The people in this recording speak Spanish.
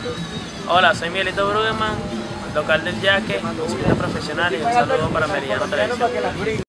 Hola, soy Miguelito Brueggemann, local del Yaque, música profesional y un saludo para Meridiano Televisión.